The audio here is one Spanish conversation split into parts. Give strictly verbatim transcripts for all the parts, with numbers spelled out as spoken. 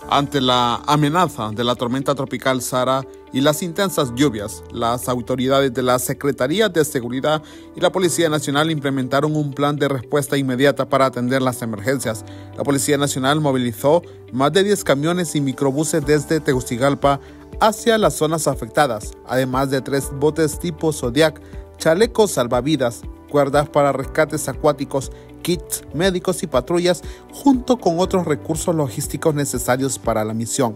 Ante la amenaza de la tormenta tropical Sara y las intensas lluvias, las autoridades de la Secretaría de Seguridad y la Policía Nacional implementaron un plan de respuesta inmediata para atender las emergencias. La Policía Nacional movilizó más de diez camiones y microbuses desde Tegucigalpa hacia las zonas afectadas, además de tres botes tipo Zodiac, chalecos salvavidas, cuerdas para rescates acuáticos, kits médicos y patrullas, junto con otros recursos logísticos necesarios para la misión.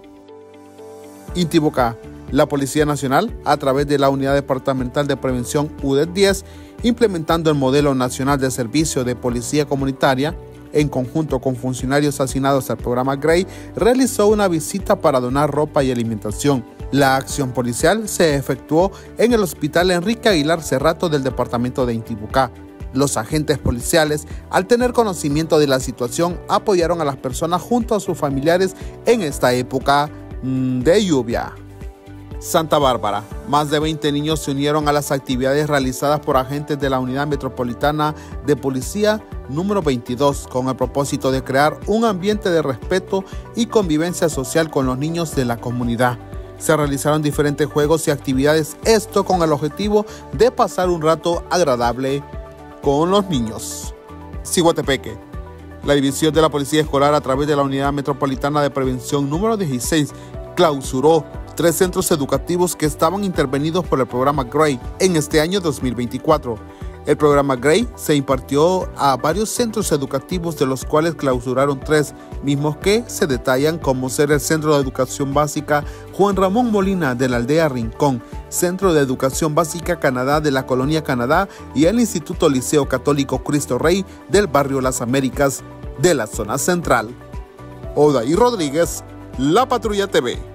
Intibucá, la Policía Nacional, a través de la Unidad Departamental de Prevención U D E T diez, implementando el Modelo Nacional de Servicio de Policía Comunitaria, en conjunto con funcionarios asignados al programa GRAY, realizó una visita para donar ropa y alimentación. La acción policial se efectuó en el Hospital Enrique Aguilar Cerrato del departamento de Intibucá. Los agentes policiales, al tener conocimiento de la situación, apoyaron a las personas junto a sus familiares en esta época de lluvia. Santa Bárbara. Más de veinte niños se unieron a las actividades realizadas por agentes de la Unidad Metropolitana de Policía número veintidós con el propósito de crear un ambiente de respeto y convivencia social con los niños de la comunidad. Se realizaron diferentes juegos y actividades, esto con el objetivo de pasar un rato agradable con los niños. Ciguatepeque. La División de la Policía Escolar, a través de la Unidad Metropolitana de Prevención número dieciséis, clausuró tres centros educativos que estaban intervenidos por el programa GRAY en este año dos mil veinticuatro. El programa GRAY se impartió a varios centros educativos, de los cuales clausuraron tres, mismos que se detallan como ser el Centro de Educación Básica Juan Ramón Molina de la aldea Rincón, Centro de Educación Básica Canadá de la Colonia Canadá y el Instituto Liceo Católico Cristo Rey del barrio Las Américas de la zona central. Odair Rodríguez, La Patrulla T V.